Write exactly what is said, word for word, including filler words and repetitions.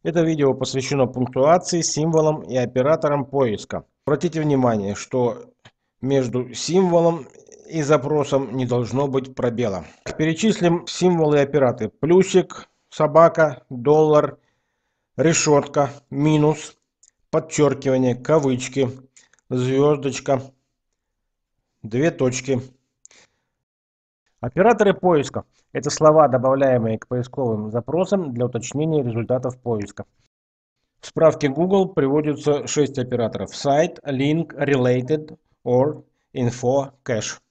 Это видео посвящено пунктуации, символам и операторам поиска. Обратите внимание, что между символом и запросом не должно быть пробела. Перечислим символы и операторы. Плюсик, собака, доллар, решетка, минус, подчеркивание, кавычки, звездочка, две точки. Операторы поиска – это слова, добавляемые к поисковым запросам для уточнения результатов поиска. В справке Google приводятся шесть операторов: Site, Link, Related, Or, Info, Cache.